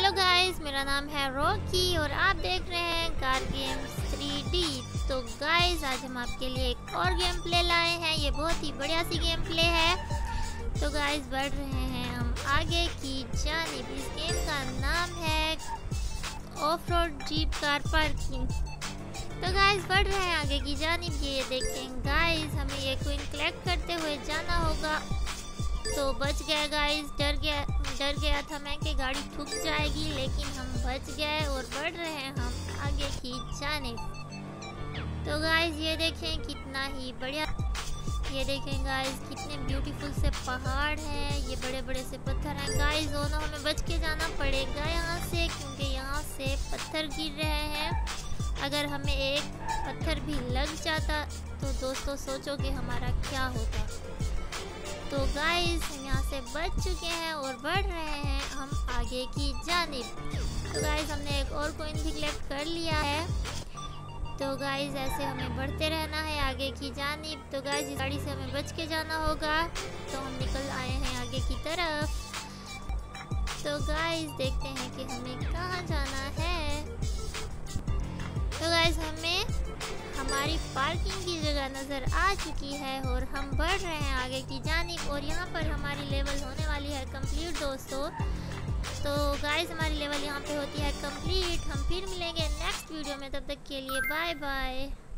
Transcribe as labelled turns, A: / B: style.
A: Hello guys, मेरा नाम है रॉकी और आप देख रहे हैं कार गेम्स 3D। तो गाइस, आज हम आपके लिए एक और गेम प्ले लाए हैं। ये बहुत ही बढ़िया सी गेम प्ले है। तो गाइस, बढ़ रहे हैं हम आगे की जानिब। इस गेम का नाम है off road jeep car parking. तो गाइस, बढ़ रहे हैं आगे की जानिब। ये देखें गाइस, हमें ये क्वीन कलेक्ट करते हुए जाना होगा। तो बच गए गाइस, डर गया था मैं कि गाड़ी ठुक जाएगी, लेकिन हम बच गए और बढ़ रहे हैं हम आगे की जानिब। तो गाइस, ये देखें कितना ही बढ़िया, ये देखें गाइस कितने ब्यूटीफुल से पहाड़ हैं। ये बड़े बड़े से पत्थर हैं गाइस। दोनों हमें बच के जाना पड़ेगा यहाँ से, क्योंकि यहाँ से पत्थर गिर रहे हैं। अगर हमें एक पत्थर भी लग जाता तो दोस्तों सोचो कि हमारा क्या होता। तो गाइस, हम यहाँ से बच चुके हैं और बढ़ रहे हैं हम आगे की जानिब। तो गाइस, हमने एक और कॉइन भी कलेक्ट कर लिया है। तो गाइस, ऐसे हमें बढ़ते रहना है आगे की जानिब। तो गाइस, इस गाड़ी से हमें बच के जाना होगा। तो हम निकल आए हैं आगे की तरफ। तो गाइस, देखते हैं कि हमें कहाँ जाना है। तो गाइस, हमें हमारी पार्किंग की जगह नज़र आ चुकी है और हम बढ़ रहे हैं आगे की जानिब। और यहाँ पर हमारी लेवल होने वाली है कंप्लीट दोस्तों। तो गाइस, हमारी लेवल यहाँ पे होती है कंप्लीट। हम फिर मिलेंगे नेक्स्ट वीडियो में, तब तक के लिए बाय बाय।